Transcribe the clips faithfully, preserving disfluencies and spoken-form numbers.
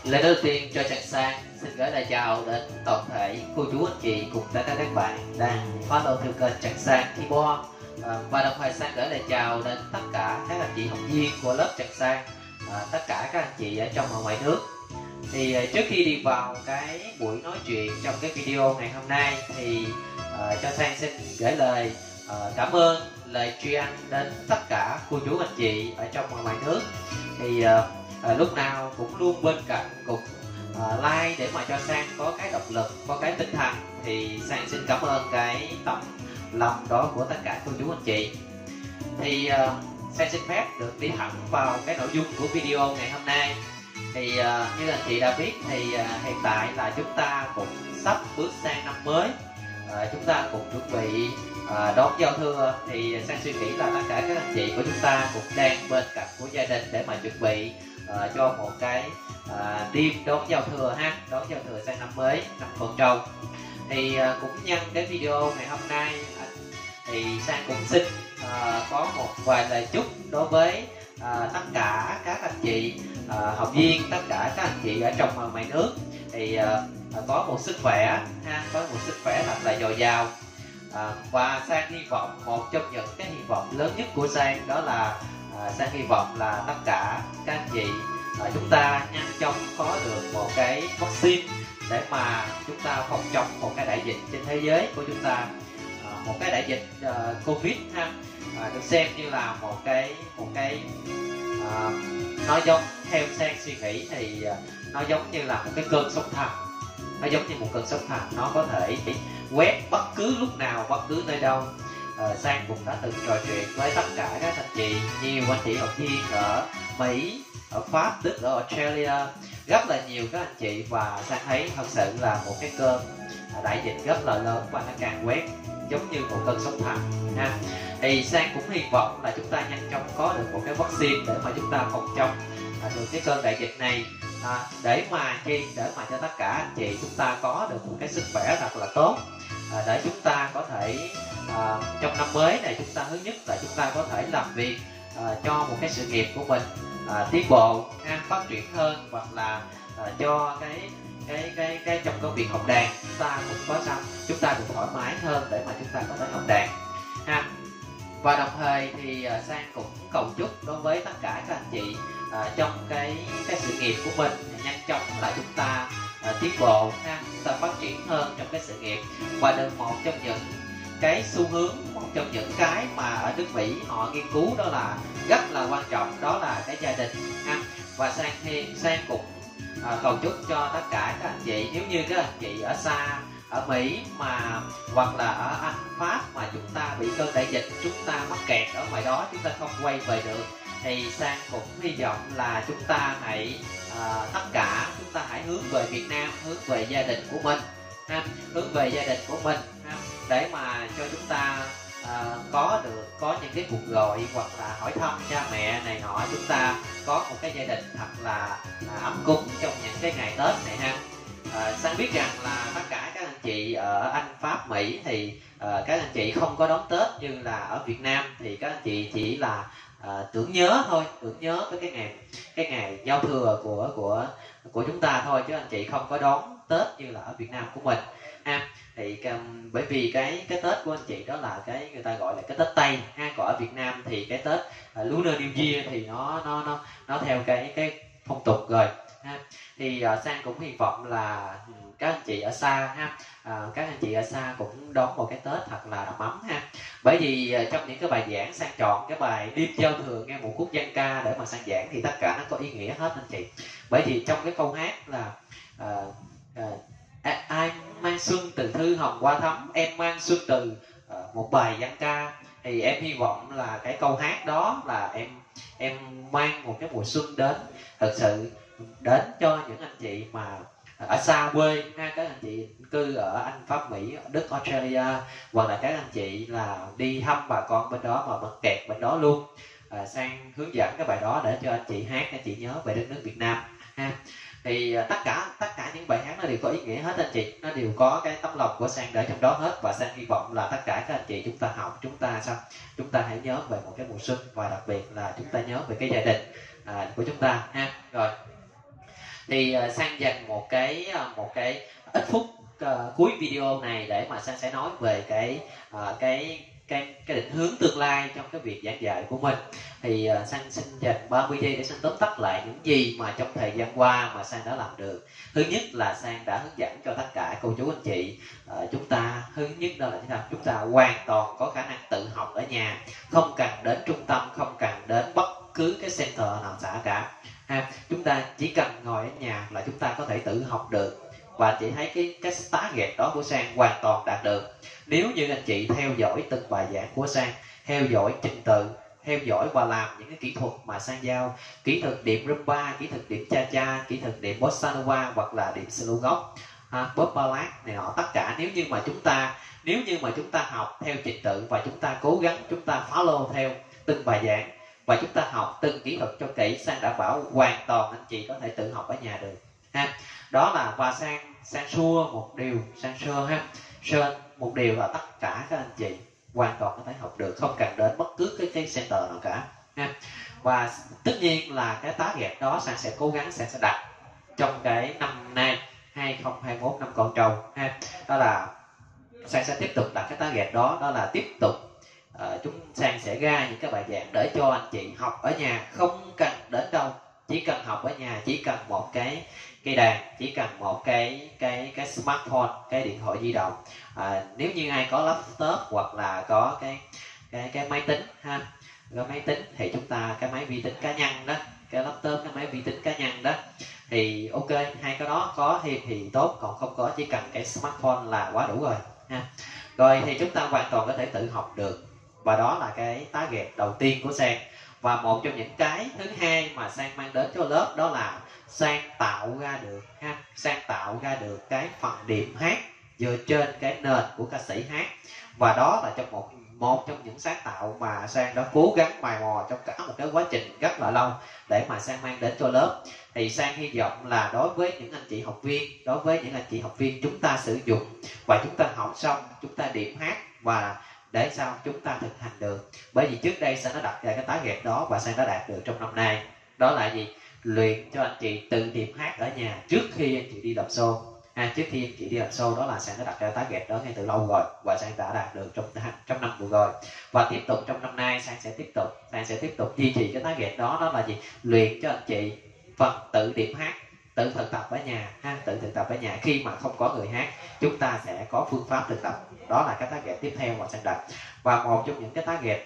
Lời đầu tiên cho Trần Sang xin gửi lời chào đến toàn thể cô chú anh chị cùng tất cả các bạn đang follow theo kênh Trần Sang Keyboard, à, và đồng thời Sang gửi lời chào đến tất cả các anh chị học viên của lớp Trần Sang, à, tất cả các anh chị ở trong và ngoài nước. Thì à, trước khi đi vào cái buổi nói chuyện trong cái video ngày hôm nay thì à, cho Sang xin gửi lời à, cảm ơn, lời tri ân đến tất cả cô chú anh chị ở trong và ngoài nước. Thì à, À, lúc nào cũng luôn bên cạnh, cũng à, like để mà cho Sang có cái động lực, có cái tinh thần. Thì Sang xin cảm ơn cái tấm lòng đó của tất cả cô chú anh chị. Thì à, Sang xin phép được đi thẳng vào cái nội dung của video ngày hôm nay. Thì à, như anh chị đã biết thì à, hiện tại là chúng ta cũng sắp bước sang năm mới, à, chúng ta cũng chuẩn bị à, đón giao thừa. Thì Sang suy nghĩ là tất cả các anh chị của chúng ta cũng đang bên cạnh của gia đình để mà chuẩn bị À, cho một cái à, đêm đón giao thừa ha, đón giao thừa sang năm mới, năm Con Trâu. Thì à, cũng nhân cái video ngày hôm nay à, thì Sang cũng xin à, có một vài lời chúc đối với à, tất cả các anh chị à, học viên, tất cả các anh chị ở trong và ngoài nước. Thì à, có một sức khỏe ha, có một sức khỏe thật là dồi dào. À, và Sang hy vọng, một trong những cái hy vọng lớn nhất của Sang đó là À, Sang hy vọng là tất cả các anh chị à, chúng ta nhanh chóng có được một cái vaccine để mà chúng ta phòng chống một cái đại dịch trên thế giới của chúng ta. À, một cái đại dịch uh, Covid ha, à, được xem như là một cái một cái à, nó giống, theo Sang suy nghĩ thì uh, nó giống như là một cái cơn sóng thần, nó giống như một cơn sóng thần, nó có thể quét bất cứ lúc nào, bất cứ nơi đâu. Uh, Sang cũng đã từng trò chuyện với tất cả các anh chị, nhiều anh chị học viên ở Mỹ, ở Pháp, Đức, ở Australia, rất là nhiều các anh chị, và Sang thấy thật sự là một cái cơn đại dịch rất là lớn và nó càng quét giống như một cơn sóng thần ha. Thì Sang cũng hy vọng là chúng ta nhanh chóng có được một cái vaccine để mà chúng ta phòng chống uh, được cái cơn đại dịch này, uh, để mà chi để mà cho tất cả anh chị chúng ta có được một cái sức khỏe thật là tốt, uh, để chúng ta có thể À, trong năm mới này chúng ta thứ nhất là chúng ta có thể làm việc à, cho một cái sự nghiệp của mình à, tiến bộ ha, phát triển hơn, hoặc là à, cho cái cái cái cái trong công việc học đàn chúng ta cũng có sao chúng ta được thoải mái hơn để mà chúng ta có thể học đàn ha. Và đồng thời thì à, Sang cũng cầu chúc đối với tất cả các anh chị à, trong cái cái sự nghiệp của mình nhanh chóng là chúng ta à, tiến bộ ha, chúng ta phát triển hơn trong cái sự nghiệp. Và được một trong những cái xu hướng, một trong những cái mà ở nước Mỹ họ nghiên cứu đó là rất là quan trọng, đó là cái gia đình ha. Và Sang thì Sang cũng à, cầu chúc cho tất cả các anh chị, nếu như các anh chị ở xa, ở Mỹ mà hoặc là ở Anh, Pháp mà chúng ta bị cơn đại dịch, chúng ta mắc kẹt ở ngoài đó, chúng ta không quay về được, thì Sang cũng hy vọng là chúng ta hãy à, tất cả chúng ta hãy hướng về Việt Nam, hướng về gia đình của mình ha, hướng về gia đình của mình ha, để mà cho chúng ta à, có được có những cái cuộc gọi hoặc là hỏi thăm cha mẹ này nọ, chúng ta có một cái gia đình thật là à, ấm cúng trong những cái ngày Tết này ha. À, Sang biết rằng là tất cả các anh chị ở Anh, Pháp, Mỹ thì à, các anh chị không có đón Tết như là ở Việt Nam, thì các anh chị chỉ là à, tưởng nhớ thôi, tưởng nhớ tới cái ngày cái ngày giao thừa của của của chúng ta thôi, chứ anh chị không có đón Tết như là ở Việt Nam của mình ha. Thì um, bởi vì cái cái Tết của anh chị đó là cái người ta gọi là cái Tết Tây ha, còn ở Việt Nam thì cái Tết uh, Lunar New Year thì nó nó nó nó theo cái cái phong tục rồi ha. Thì uh, Sang cũng hy vọng là các anh chị ở xa ha, uh, các anh chị ở xa cũng đón một cái Tết thật là đầm ấm ha. Bởi vì uh, trong những cái bài giảng Sang chọn cái bài đêm giao thừa nghe một khúc dân ca để mà Sang giảng, thì tất cả nó có ý nghĩa hết anh chị. Bởi vì trong cái câu hát là uh, uh, ai mang xuân từ thư hồng qua thắm, em mang xuân từ uh, một bài dân ca, thì em hy vọng là cái câu hát đó là em em mang một cái mùa xuân đến thật sự đến cho những anh chị mà ở xa quê ha, các anh chị cư ở Anh, Pháp, Mỹ, Đức, Australia, hoặc là các anh chị là đi thăm bà con bên đó mà mắc kẹt bên đó luôn. À, Sang hướng dẫn cái bài đó để cho anh chị hát, anh chị nhớ về đất nước Việt Nam ha. Thì tất cả tất cả những bài hát nó đều có ý nghĩa hết anh chị, nó đều có cái tấm lòng của Sang để trong đó hết. Và Sang hy vọng là tất cả các anh chị chúng ta học, chúng ta sao chúng ta hãy nhớ về một cái mùa xuân, và đặc biệt là chúng ta nhớ về cái gia đình à, của chúng ta ha. Rồi Thì uh, Sang dành một cái uh, một cái ít phút uh, cuối video này để mà Sang sẽ nói về cái uh, cái cái cái định hướng tương lai trong cái việc giảng dạy của mình. Thì uh, Sang xin dành ba mươi giây để Sang tóm tắt lại những gì mà trong thời gian qua mà Sang đã làm được. Thứ nhất là Sang đã hướng dẫn cho tất cả cô chú anh chị uh, chúng ta, thứ nhất đó là chúng ta chúng ta hoàn toàn có khả năng tự học ở nhà, không cần đến trung tâm, không cần đến bất cứ cái center nào xã cả. Ha, chúng ta chỉ cần ngồi ở nhà là chúng ta có thể tự học được, và chị thấy cái cái target đó của Sang hoàn toàn đạt được. Nếu như anh chị theo dõi từng bài giảng của Sang, theo dõi trình tự, theo dõi và làm những cái kỹ thuật mà Sang giao, kỹ thuật điểm rumba, kỹ thuật điểm cha cha, kỹ thuật điểm bossa nova hoặc là điểm slow góc, ha, bóp ballad này nọ, tất cả nếu như mà chúng ta nếu như mà chúng ta học theo trình tự và chúng ta cố gắng chúng ta follow theo từng bài giảng và chúng ta học từng kỹ thuật cho kỹ, Sang đảm bảo hoàn toàn anh chị có thể tự học ở nhà được. Ha, đó là và Sang Sang sure một điều, Sang sure ha, sure một điều là tất cả các anh chị hoàn toàn có thể học được, không cần đến bất cứ cái cái center nào cả. Ha, và tất nhiên là cái target đó Sang sẽ cố gắng Sang sẽ đặt trong cái năm nay hai không hai mốt năm con trâu. Ha, đó là Sang sẽ tiếp tục đặt cái target đó, đó là tiếp tục uh, chúng Sang sẽ ra những cái bài giảng để cho anh chị học ở nhà, không cần đến đâu, chỉ cần học ở nhà, chỉ cần một cái cây đàn, chỉ cần một cái cái cái smartphone, cái điện thoại di động. À, nếu như ai có laptop hoặc là có cái cái cái máy tính ha, cái máy tính thì chúng ta cái máy vi tính cá nhân đó, cái laptop, cái máy vi tính cá nhân đó thì ok, hai cái đó có thêm thì tốt, còn không có chỉ cần cái smartphone là quá đủ rồi ha. Rồi thì chúng ta hoàn toàn có thể tự học được, và đó là cái target đầu tiên của Sang. Và một trong những cái thứ hai mà Sang mang đến cho lớp đó là Sang tạo ra được ha, Sang tạo ra được cái phần điểm hát dựa trên cái nền của ca sĩ hát, và đó là trong một một trong những sáng tạo mà Sang đã cố gắng mài mò trong cả một cái quá trình rất là lâu để mà Sang mang đến cho lớp. Thì Sang hy vọng là đối với những anh chị học viên, đối với những anh chị học viên chúng ta sử dụng và chúng ta học xong, chúng ta điểm hát và để sao chúng ta thực hành được. Bởi vì trước đây Sang đã đặt ra cái target đó và Sang đã đạt được trong năm nay. Đó là gì? Luyện cho anh chị tự điểm hát ở nhà trước khi anh chị đi làm show. À, trước khi anh chị đi làm show, đó là Sang đã đặt ra target đó ngay từ lâu rồi và Sang đã đạt được trong trong năm vừa rồi. Và tiếp tục trong năm nay Sang sẽ tiếp tục Sang sẽ tiếp tục duy trì cái target đó, đó là gì? Luyện cho anh chị phần tự điểm hát, tự thực tập ở nhà ha, tự thực tập ở nhà. Khi mà không có người hát, chúng ta sẽ có phương pháp thực tập. Đó là cái target tiếp theo mà Sang đặt. Và một trong những cái target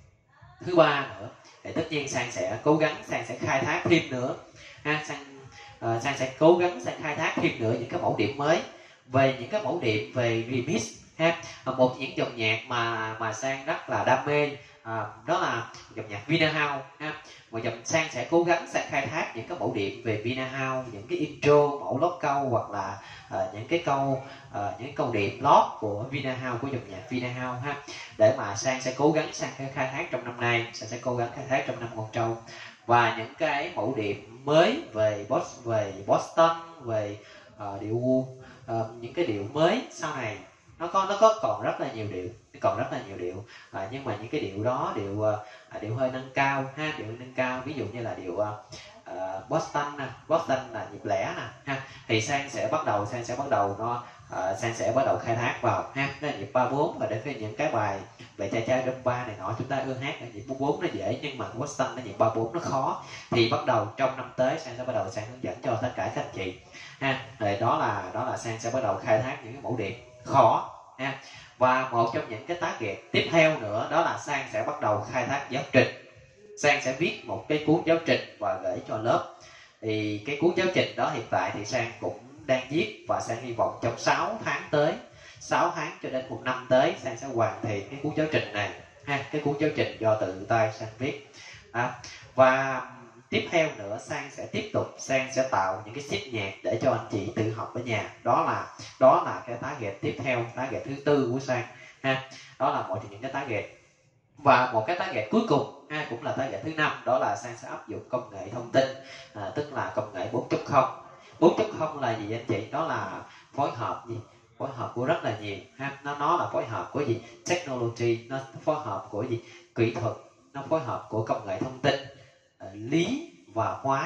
thứ ba nữa thì tất nhiên Sang sẽ cố gắng, Sang sẽ khai thác thêm nữa ha, Sang uh, Sang sẽ cố gắng Sang khai thác thêm nữa những cái mẫu điểm mới, về những cái mẫu điểm về remix ha. Một những dòng nhạc mà mà Sang rất là đam mê, à, đó là dòng nhạc Vinahouse ha. Một dòng Sang sẽ cố gắng Sang khai thác những cái mẫu điểm về Vinahouse, những cái intro, mẫu lót câu hoặc là uh, những cái câu uh, những câu điểm lót của Vinahouse, của dòng nhạc Vinahouse ha, để mà Sang sẽ cố gắng Sang khai thác trong năm nay, Sang sẽ cố gắng khai thác trong năm con trâu. Và những cái mẫu điểm mới về Boston, về Boston, về uh, điệu uh, những cái điệu mới sau này, nó có nó có còn rất là nhiều điệu, còn rất là nhiều điệu, à, nhưng mà những cái điệu đó điệu uh, điệu hơi nâng cao ha, điệu nâng cao, ví dụ như là điệu uh, uh, Boston nè, Boston là nhịp lẻ nè ha, thì Sang sẽ bắt đầu Sang sẽ bắt đầu nó uh, Sang sẽ bắt đầu khai thác vào ha, đó là nhịp ba bốn. Và để với những cái bài về cha cha rumba này nọ chúng ta ưa hát ở nhịp bốn bốn nó dễ, nhưng mà Boston nó nhịp ba bốn nó khó, thì bắt đầu trong năm tới Sang sẽ bắt đầu Sang hướng dẫn cho tất cả các anh chị ha. Rồi đó là đó là Sang sẽ bắt đầu khai thác những cái mẫu điệu khó ha. Và một trong những cái target tiếp theo nữa đó là Sang sẽ bắt đầu khai thác giáo trình. Sang sẽ viết một cái cuốn giáo trình và gửi cho lớp. Thì cái cuốn giáo trình đó hiện tại thì Sang cũng đang viết, và Sang hy vọng trong sáu tháng tới, sáu tháng cho đến một năm tới, Sang sẽ hoàn thiện cái cuốn giáo trình này ha, cái cuốn giáo trình do tự tay Sang viết. À, và tiếp theo nữa Sang sẽ tiếp tục Sang sẽ tạo những cái sheet nhạc để cho anh chị tự học ở nhà. Đó là đó là cái target tiếp theo, target thứ tư của Sang ha. Đó là một trong những cái target. Và một cái target cuối cùng ha, cũng là target thứ năm, đó là Sang sẽ áp dụng công nghệ thông tin, à, tức là công nghệ bốn chấm không. bốn chấm không là gì anh chị? Đó là phối hợp gì? Phối hợp của rất là nhiều ha. Nó nó là phối hợp của gì? Technology, nó phối hợp của gì? Kỹ thuật, nó phối hợp của công nghệ thông tin, uh, lý và hóa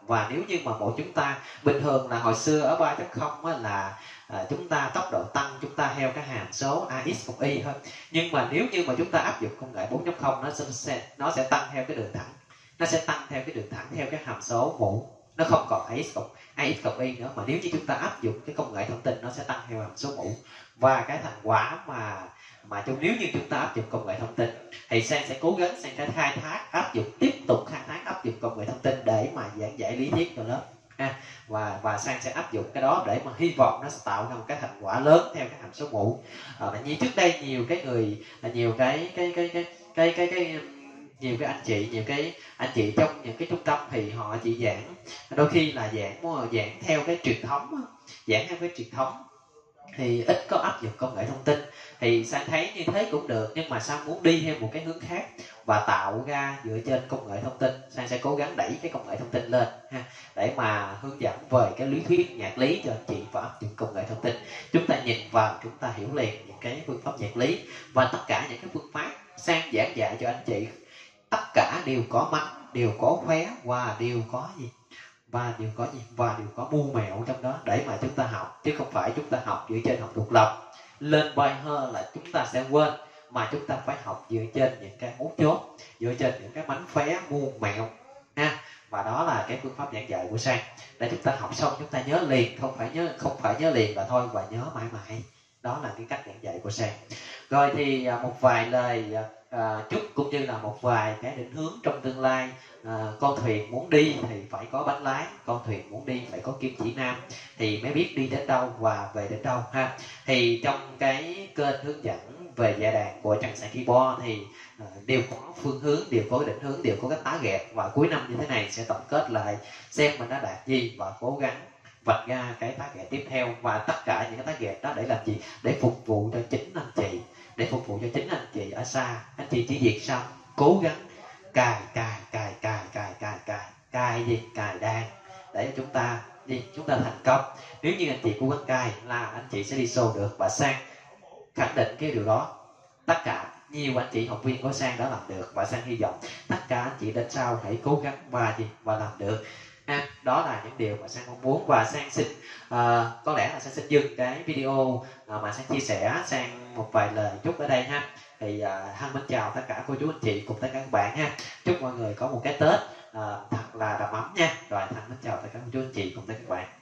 Và nếu như mà mỗi chúng ta bình thường là hồi xưa ở ba chấm không á, là à, chúng ta tốc độ tăng chúng ta theo cái hàm số a x cộng y thôi. Nhưng mà nếu như mà chúng ta áp dụng công nghệ bốn chấm không, nó sẽ nó sẽ tăng theo cái đường thẳng, nó sẽ tăng theo cái đường thẳng theo cái hàm số mũ, nó không còn ax cộng ax cộng y nữa, mà nếu như chúng ta áp dụng cái công nghệ thông tin nó sẽ tăng theo hàm số mũ. Và cái thành quả mà mà trong nếu như chúng ta áp dụng công nghệ thông tin thì Sang sẽ cố gắng Sang sẽ khai thác áp dụng tiếp tục khai thác áp dụng công nghệ thông tin để mà giảng dạy lý thuyết cho lớp ha. và và Sang sẽ áp dụng cái đó để mà hy vọng nó sẽ tạo ra một cái thành quả lớn theo cái hàm số mũ. À, như trước đây nhiều cái người nhiều cái cái cái cái cái cái, cái nhiều cái anh chị nhiều cái anh chị trong những cái trung tâm thì họ chỉ giảng đôi khi là giảng giảng theo cái truyền thống giảng theo cái truyền thống thì ít có áp dụng công nghệ thông tin. Thì Sang thấy như thế cũng được, nhưng mà Sang muốn đi theo một cái hướng khác và tạo ra dựa trên công nghệ thông tin. Sang sẽ cố gắng đẩy cái công nghệ thông tin lên ha, để mà hướng dẫn về cái lý thuyết nhạc lý cho anh chị và áp dụng công nghệ thông tin. Chúng ta nhìn vào chúng ta hiểu liền những cái phương pháp nhạc lý, và tất cả những cái phương pháp Sang giảng dạy cho anh chị tất cả đều có mánh, đều có khóe và đều có gì và đều có gì và đều có mưu mẹo trong đó để mà chúng ta học, chứ không phải chúng ta học dựa trên học độc lập lên vai hơn là chúng ta sẽ quên, mà chúng ta phải học dựa trên những cái mấu chốt, dựa trên những cái mánh khóe mưu mẹo ha. Và đó là cái phương pháp giảng dạy của Sang, để chúng ta học xong chúng ta nhớ liền, không phải nhớ không phải nhớ liền là thôi, và nhớ mãi mãi. Đó là cái cách giảng dạy của Sang. Rồi thì một vài lời à, chúc cũng như là một vài cái định hướng trong tương lai. À, con thuyền muốn đi thì phải có bánh lái, con thuyền muốn đi phải có kim chỉ nam thì mới biết đi đến đâu và về đến đâu ha. Thì trong cái kênh hướng dẫn về dạy đàn của Trần Sàng Keyboard thì à, đều có phương hướng, đều có định hướng, đều có cái tá ghẹt, và cuối năm như thế này sẽ tổng kết lại xem mình đã đạt gì và cố gắng vạch ra cái tá ghẹt tiếp theo. Và tất cả những cái tá ghẹt đó để làm gì? Để phục vụ cho chính anh chị, để phục vụ cho chính anh chị ở xa. Anh chị chỉ việc sao? Cố gắng cài cài cài cài cài cài cài cài gì? Cài đàn để chúng ta đi chúng ta thành công. Nếu như anh chị cố gắng cài là anh chị sẽ đi show được. Và Sang khẳng định cái điều đó, tất cả nhiều anh chị học viên của Sang đã làm được, và Sang hy vọng tất cả anh chị đến sau hãy cố gắng và gì và làm được ha. Đó là những điều mà Sang mong muốn. Và Sang xin à, có lẽ là Sang xin dừng cái video à, mà Sang chia sẻ sang một vài lời chúc ở đây ha. Thì à, thân mến chào tất cả cô chú anh chị cùng tất cả các bạn ha. Chúc mọi người có một cái Tết à, thật là đầm ấm nha. Rồi thân mến chào tất cả cô chú anh chị cùng tất cả các bạn.